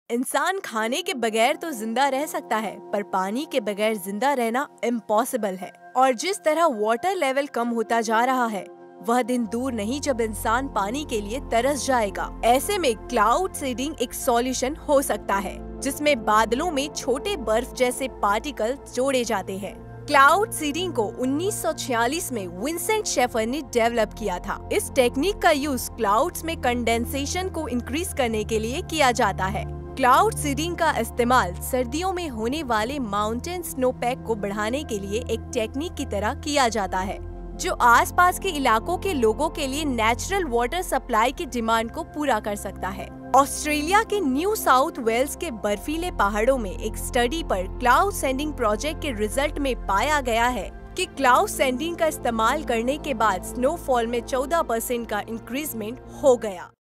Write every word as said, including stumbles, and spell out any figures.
इंसान खाने के बगैर तो जिंदा रह सकता है, पर पानी के बगैर जिंदा रहना इम्पॉसिबल है। और जिस तरह वाटर लेवल कम होता जा रहा है, वह दिन दूर नहीं जब इंसान पानी के लिए तरस जाएगा। ऐसे में क्लाउड सीडिंग एक सॉल्यूशन हो सकता है, जिसमें बादलों में छोटे बर्फ जैसे पार्टिकल जोड़े जाते हैं। क्लाउड सीडिंग को उन्नीस सौ छियालीस में विंसेंट शेफर ने डेवलप किया था। इस टेक्निक का यूज क्लाउड्स में कंडेंसेशन को इंक्रीज करने के लिए किया जाता है। क्लाउड सीडिंग का इस्तेमाल सर्दियों में होने वाले माउंटेन स्नोपैक को बढ़ाने के लिए एक टेक्निक की तरह किया जाता है, जो आसपास के इलाकों के लोगों के लिए नेचुरल वाटर सप्लाई की डिमांड को पूरा कर सकता है। ऑस्ट्रेलिया के न्यू साउथ वेल्स के बर्फीले पहाड़ों में एक स्टडी पर क्लाउड सेंडिंग प्रोजेक्ट के रिजल्ट में पाया गया है कि क्लाउड सेंडिंग का इस्तेमाल करने के बाद स्नोफॉल में चौदह परसेंट का इंक्रीजमेंट हो गया।